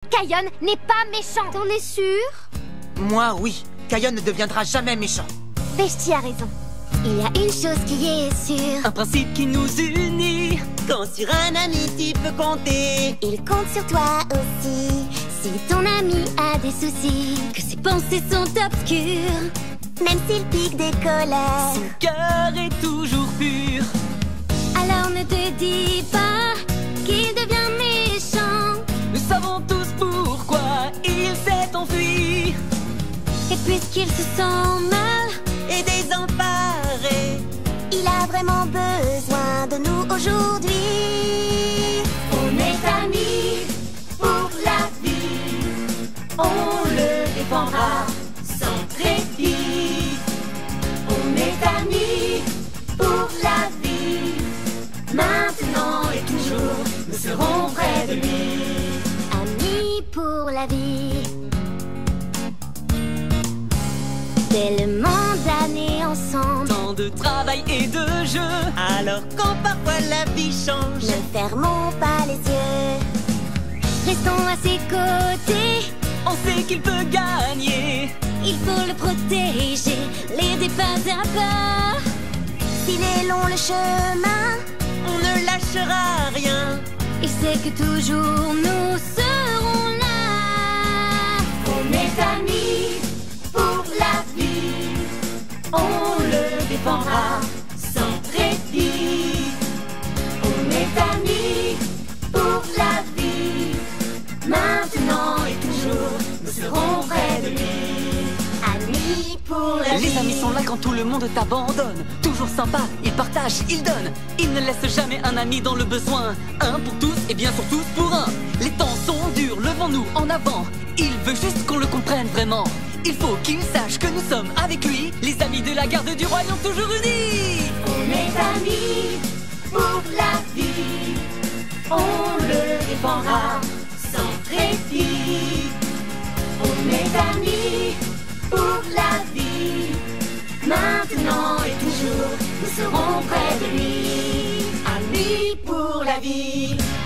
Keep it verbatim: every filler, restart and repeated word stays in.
Kaïon n'est pas méchant. T'en es sûr? Moi, oui. Kaïon ne deviendra jamais méchant. Veshti a raison. Il y a une chose qui est sûre. Un principe qui nous unit. Quand sur un ami tu peux compter. Il compte sur toi aussi. Si ton ami a des soucis, Que ses pensées sont obscures. même s'il pique des colères, Son cœur est toujours pur. Alors ne te dis pas qu'il devient méchant. Nous savons tous pourquoi il s'est enfui. Et puisqu'il se sent mal, Et désemparé. il a vraiment besoin de nous aujourd'hui. on est amis pour la vie. On le défendra sans répit. On est amis pour la vie. Maintenant et toujours, nous serons près de lui. Amis pour la vie. Tellement d'années ensemble, Tant de travail et de jeu. Alors quand parfois la vie change. ne fermons pas les yeux. Restons à ses côtés. On sait qu'il peut gagner. Il faut le protéger, l'aider pas à pas. S'il est long le chemin, On ne lâchera rien. Il sait que toujours nous serons là. On est amis pour la vie. On le défendra sans répit. On est amis pour la vie. Maintenant et toujours, nous serons près de lui. Amis pour la vie. Les amis sont là quand tout le monde t'abandonne. Toujours sympa, ils partagent, ils donnent. Ils ne laissent jamais un ami dans le besoin. Un pour tous et bien sûr tous pour un. Les temps sont durs, levons-nous en avant. Il veut juste qu'on le comprenne vraiment. Il faut qu'il sache que nous sommes avec lui, les amis de la garde du royaume toujours unis. On est amis pour la vie. On le défendra sans répit. On est amis pour la vie. Maintenant et toujours, nous serons près de lui. Amis pour la vie.